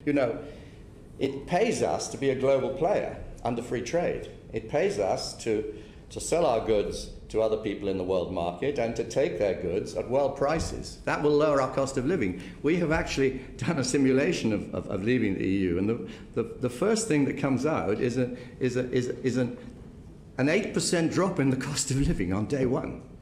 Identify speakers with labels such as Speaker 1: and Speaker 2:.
Speaker 1: You know, it pays us to be a global player under free trade. It pays us to sell our goods to other people in the world market and to take their goods at world prices. That will lower our cost of living. We have actually done a simulation of leaving the EU, and the first thing that comes out is an 8% drop in the cost of living on day one.